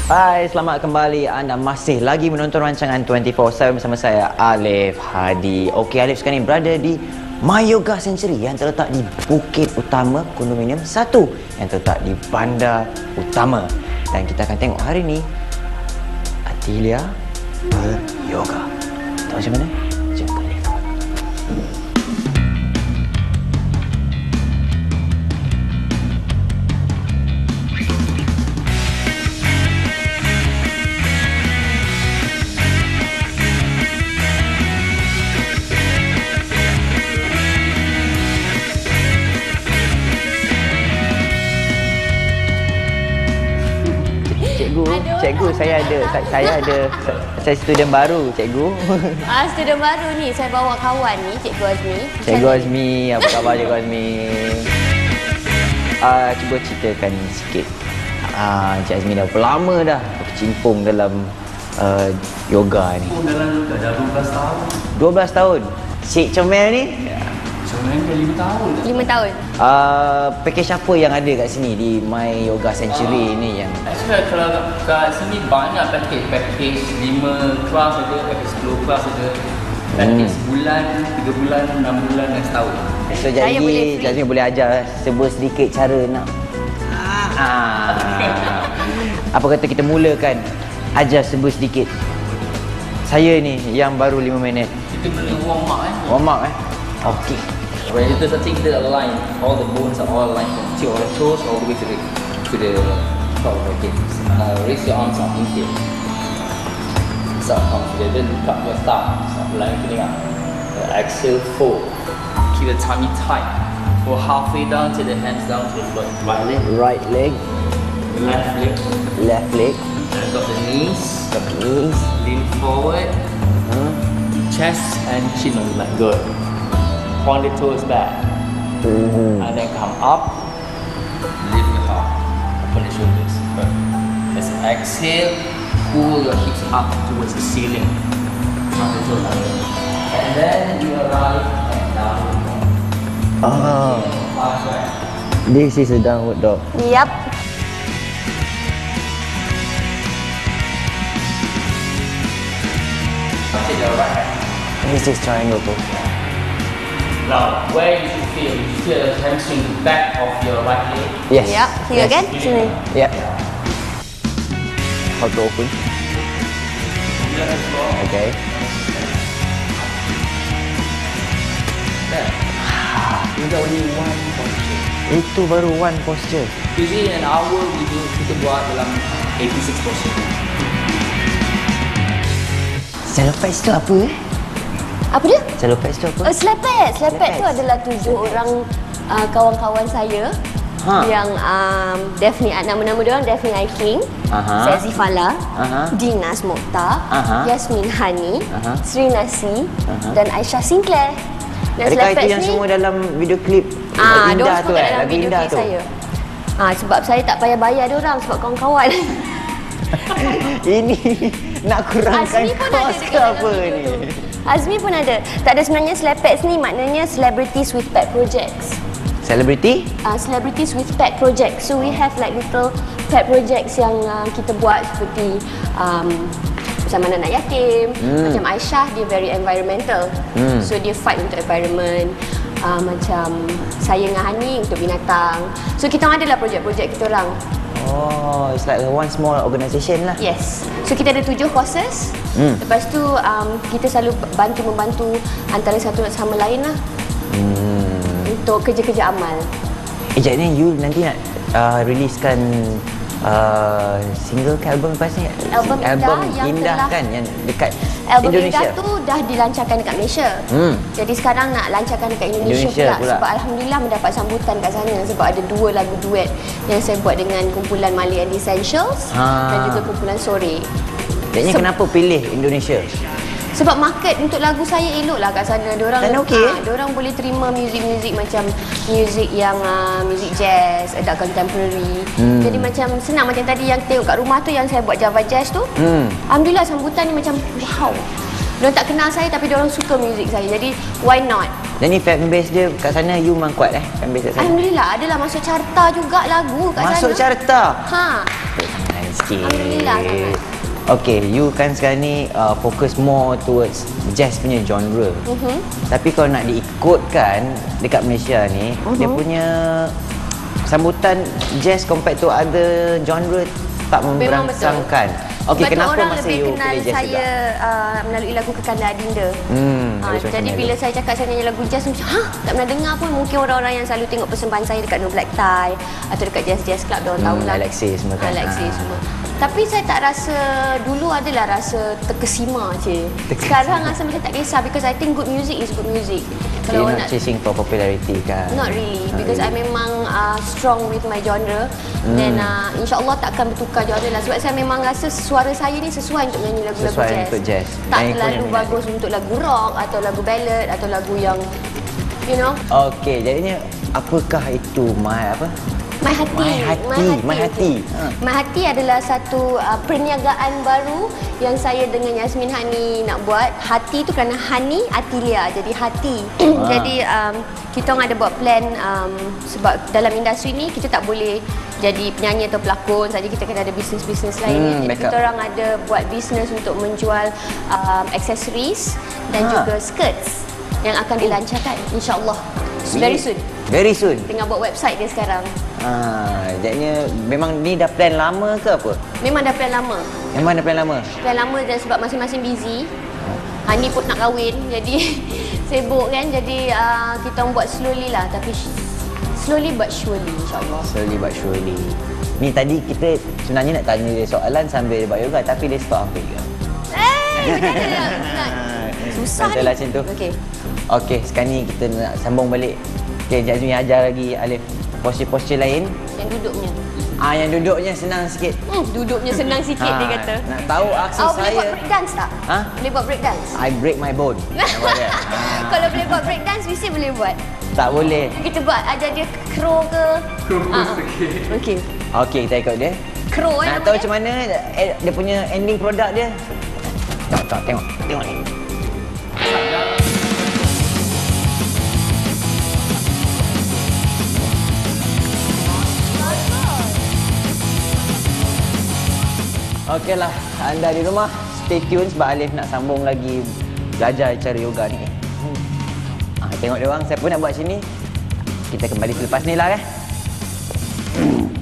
Hai, selamat kembali. Anda masih lagi menonton rancangan 24/7 bersama saya, Alif Hadi. Okey, Alif sekarang ni berada di My Yoga Century yang terletak di Bukit Utama Kondominium 1 yang terletak di Bandar Utama. Dan kita akan tengok hari ni Atilia beryoga. Tahu macam mana? Jumpa ni. Cikgu, saya student baru, cikgu. Student baru ni, saya bawa kawan ni, Cikgu Azmi. Cikgu Azmi, apa khabar Cikgu Azmi? Cuba ceritakan sikit. Cik Azmi dah berapa lama dah berkecimpung dalam yoga ni? Dalam yoga dah 12 tahun. 12 tahun? Cik Comel ni? Comel dah 5 tahun. 5 tahun. Package apa yang ada kat sini di My Yoga Century ni yang? Actually kalau kat sini banyak package 5 kelas ada, package 10 kelas ada, package sebulan, 3 bulan, 6 bulan dan setahun. So jadi Cik Azmi boleh ajar sebut sedikit cara nak apa kata kita mulakan, ajar sebut sedikit. Saya ni yang baru 5 minit. Kita boleh warm up Warm up Okey. When kita starting, kita align, all the bones are all aligned from tip of the toes all the way to the top of the hips. Raise your arms up, inhale. Start come together, look up your thumb, start lengthening up. Exhale, fold. Keep the tummy tight. Go halfway down, take the hands down to the floor. Right leg, Left leg. left leg, Drop the knees. knees. Lean forward. Chest and chin on the mat. Good. Point the toes back. And then come up. Lift your heart. Open the shoulders. Good. Let's exhale. Pull your hips up towards the ceiling. Drop the toes under. And then you arrive at downward dog. Fast, right? This is a downward dog. Yap. Take your right hand. This is triangle pose. Now, where you should feel, you feel the hamstring back of your right leg. Yes. Yap. Here again. Sini. Yeah. How to open? Okay. There. You got only one posture. Itu baru one posture. Usually in an hour kita buat dalam 86 posture. Celopex tu apa Apa dia? Celopex tu apa? Slepet. Slepet tu Slepet. adalah 7 orang kawan-kawan saya yang Daphne, nama-nama dia orang Daphne Aiking, Sezi Fala, Dinas Mokhtar, Yasmin Hani, Sri Nasi dan Aisyah Sinclair. Dan Adakah itu Slepet yang ni semua dalam video klip diorang Indah tu semua kat dalam lagu video Indah klip tu? saya. Sebab saya tak payah bayar dia orang sebab kawan-kawan. Ini nak kurangkan Azmi pun ada kos dekat ke dalam apa video ni? tu. Azmi pun ada. Tak ada, sebenarnya Slepex ni maknanya Celebrities with Pet Projects. Celebrity? Celebrities with Pet Projects. So we have like little pet projects yang kita buat seperti bersama anak yatim. Macam Aisyah, dia very environmental. So dia fight untuk environment. Macam saya dengan Hani untuk binatang. So kita adalah projek-projek kita orang. Oh, it's like one small organisation lah. Yes. So kita ada 7 courses. Lepas tu kita selalu bantu-membantu antara satu sama lain lah. Untuk kerja-kerja amal. Sekejap ni, you nanti nak releasekan single ke album lepas ni? Album Indah yang kan yang dekat Album Indonesia. Indah tu dah dilancarkan dekat Malaysia. Jadi sekarang nak lancarkan dekat Indonesia pula. Sebab Alhamdulillah mendapat sambutan kat sana. Sebab ada 2 lagu duet yang saya buat dengan kumpulan Mali and Essentials dan juga kumpulan Sore. Jadi kenapa pilih Indonesia? Sebab market untuk lagu saya elok lah kat sana. Sana okey? Diorang boleh terima muzik-muzik macam muzik yang muzik jazz, adult contemporary. Jadi macam senang, macam tadi yang tengok kat rumah tu yang saya buat Java Jazz tu. Alhamdulillah sambutan ni macam wow. Diorang tak kenal saya tapi diorang suka muzik saya. Jadi why not? Dan ni fanbase dia kat sana you memang kuat fanbase kat sana. Alhamdulillah adalah masuk carta juga lagu kat sana. Masuk carta. Ha. Tangan sikit. Alhamdulillah sangat. Okay, you kan sekarang ni fokus more towards jazz punya genre. Tapi kalau nak diikutkan dekat Malaysia ni, dia punya sambutan jazz compared to other genre tak Memang betul. memberangsangkan. Okay, Sebab kenapa orang masa lebih you kenal pilih jazz saya juga? melalui lagu Kekanda Adinda. Lagu Jadi Suasana bila Hati. saya cakap saya nyanyi lagu jazz, macam tak pernah dengar pun. Mungkin orang-orang yang selalu tengok persembahan saya dekat No Black Tie atau dekat Jazz Club, dia orang tahulah. Alexis semua kan? Alexis semua. Tapi saya tak rasa, dulu adalah rasa terkesima je. Sekarang rasa macam tak kisah, because I think good music is good music. You're not chasing for popularity kan? Not really, because I memang strong with my genre. Dan insyaAllah takkan bertukar genre lah. Sebab saya memang rasa suara saya ni sesuai untuk menyanyi lagu-lagu Sesuai jazz. untuk jazz. Tak Dan ikut terlalu yang bagus untuk lagu rock atau lagu ballad atau lagu yang, you know. Okey, jadinya apakah itu My Hati. My Hati. My Hati adalah satu perniagaan baru yang saya dengan Yasmin Hani nak buat. Hati tu kerana Hani Atilia, jadi hati. Jadi kita orang ada buat plan sebab dalam industri ni kita tak boleh jadi penyanyi atau pelakon saja, kita kena ada bisnes-bisnes lain. Jadi kita orang ada buat bisnes untuk menjual aksesoris dan juga skirts yang akan dilancarkan insya-Allah very soon. Very soon. Tengah buat website dia sekarang. Jadinya memang ni dah plan lama ke apa? Memang dah plan lama. Memang dah plan lama? Plan lama dan sebab masing-masing busy. Hani pun nak kahwin, jadi sibuk kan. Jadi kita orang buat slowly lah, tapi slowly but surely insyaAllah. Slowly but surely. Ni tadi kita sebenarnya nak tanya dia soalan sambil dia buat yoga, tapi dia stop hampir juga. Susah macam ni. lah macam tu. Okey. Okey, sekarang ni kita nak sambung balik. Okay, Jazmin ajar lagi Alif posture-posture lain. Yang duduknya. Yang duduknya senang sikit. Duduknya senang sikit dia kata. Nak tahu aksi Boleh saya. buat break dance tak? Boleh buat break dance? I break my bone. Nampak dia? Kalau boleh buat break dance, mesti boleh buat. Tak boleh. Kita buat, ajar dia crow ke? Okey. Okey, kita ikut dia. Crow Nak tahu macam mana dia punya ending produk dia? Tengok ni. Okeylah, anda di rumah stay tune sebab Alif nak sambung lagi belajar cara yoga ni. Tengok dia orang, saya pun nak buat sini. Kita kembali selepas ni lah